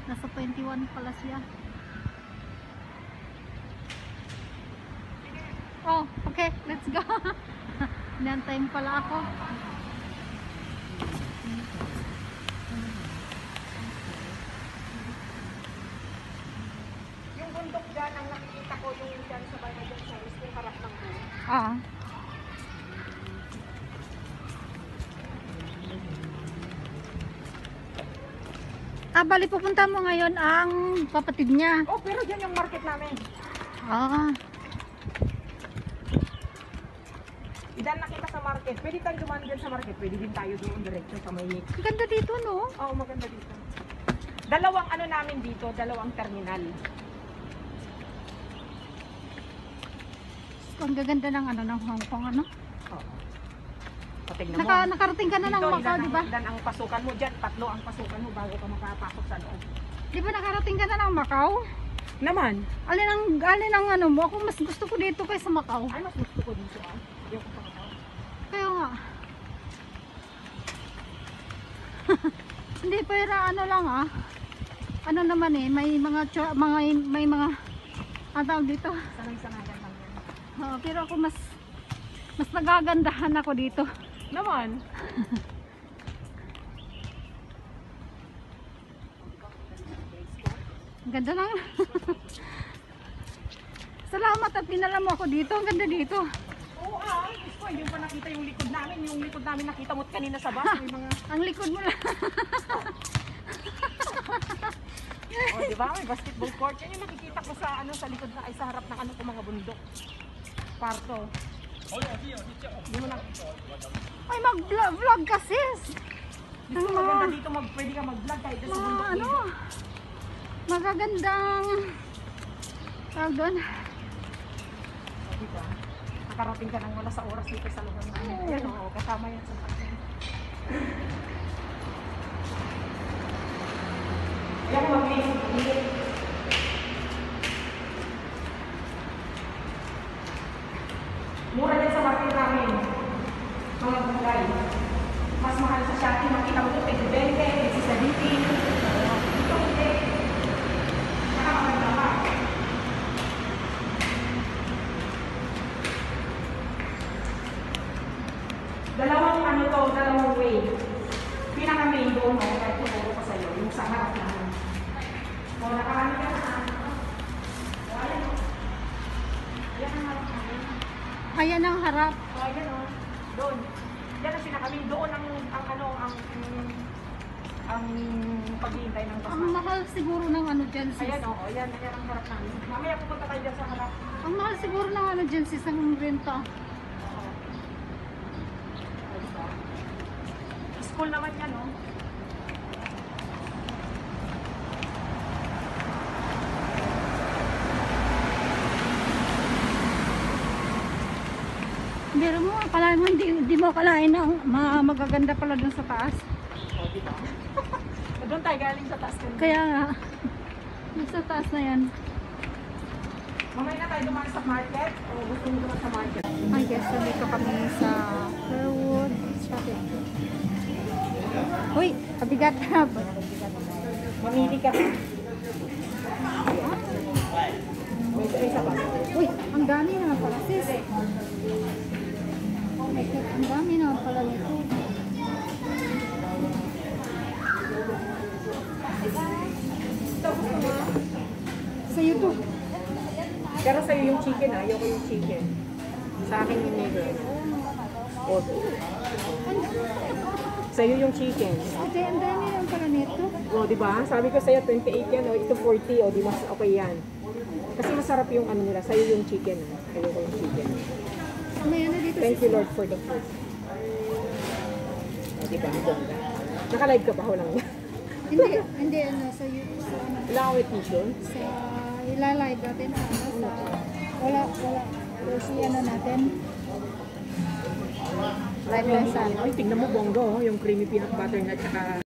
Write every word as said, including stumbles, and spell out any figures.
Nasa twenty-one pala siya. Oh, okay, let's go. Inantay mo pala ako. Yung bundok dyan, ang nakikita ko yung dyan sa bayan dyan sa yung harap ng buhay. Ah. Ah, bali pupunta mo ngayon ang kapatid niya. Oh, pero dyan yung market namin. Ah. Idan nakita sa market. Pwede tayo dumaan dyan sa market. Pwede din tayo doon diretso sa may... Ang ganda dito, no? Oo, maganda dito. Dalawang ano namin dito, dalawang terminal. Ang gaganda ng ano ng Hong Kong, ano? Oo. Patignan mo. Naka, nakarating ka na ng Dito, Macau, ilan di ba? ang- ilan ang pasukan mo dyan. Tatlo ang pasukan mo bago ka makapasok sa loob. Di ba nakarating ka na ng Macau? Naman. Alin ang, alin ang ano mo? Ako mas gusto ko dito kaysa Macau. Ay, mas gusto ko dito ah. Yung pasukan. Kaya nga. Hindi, pero ano lang ah. Ano naman eh, may mga, cho- mga may mga, ang tawag dito. Sanay-sanayan lang yan. Oo, pero ako mas, mas nagagandahan ako dito. Naman. Ang ganda lang. Salamat at pinala mo ako dito. Ang ganda dito. Oo ah. Gusto, hindi mo pa nakita yung likod namin. Yung likod namin nakita mo kanina sa bus. May mga... Ang likod mo lang. Oh, di ba? May basketball court. Yan yung nakikita ko sa ano sa likod na ay sa harap ng ano ko mga bundok. Parto. Hindi mo na. Ay, mag-vlog ka sis. Gusto mo maganda dito mag pwede ka mag-vlog kahit sa Mga bundok ano, dito. magagandang tawag doon. Oh, di ba? Nakarating ka ng wala sa oras dito sa lugar namin. Ayan oo, kasama yan sa akin. Yan mag-iinit. Mura din sa market namin. Mga gulay. Mas mahal sa Shopee. Makita mo ito, twenty, twenty, seventeen. Ito hindi. Nakamaganda ka. Dalawang ano to, dalawang way. Pinaka-main doon mo, kahit tumulo ko sa'yo, yung sa harap namin. O, nakarami ka na. O, ayan o. Ayan ang harap namin. Ayan ang harap. O, ayan o. Doon. Yan ang pinaka-main. Doon ang, ang ano, ang, ang paghihintay ng bus Ang namin. mahal siguro ng ano dyan sis. Ayan o, ayan, ayan ang harap namin. Mamaya pupunta tayo dyan sa harap. Ang mahal siguro ng ano dyan sis ang renta. Oo. O, diba? School naman yan o. Pero mo, akalain mo, hindi, hindi mo akalain na ma magaganda pala dun sa taas. O, diba? Doon tayo galing sa taas kanina. Kaya nga, dun sa taas na yan. Mamaya na tayo dumaan sa market o gusto mo dumaan sa market? I guess, dito kami sa Fairwood Shopping. Uy, kabigat na. Mamili ka. May isa pa. Uy, ang dami na pala sis. Ang dami na pala nito. Sa'yo to. Pero sa'yo yung chicken ha, ayoko yung chicken. Sa akin yung nigger. O, sa'yo yung chicken. Ate, ang dami na pala nito. O, di ba? Sabi ko sa'yo twenty-eight yan o, ito forty o, di mas okay yan. Kasi masarap yung ano nila, sa'yo yung chicken ha. Ayoko yung chicken. May ano dito Thank sis. you Lord for the food. O, di ba? Naka-live ka ba? Walang Hindi, hindi ano, sa YouTube, sa ano, wala akong vision. sa ilalive natin, ano, sa, wala, wala, si ano natin, live lang sa ano. Ay, tignan mo bonggo, oh, yung creamy peanut butter na tsaka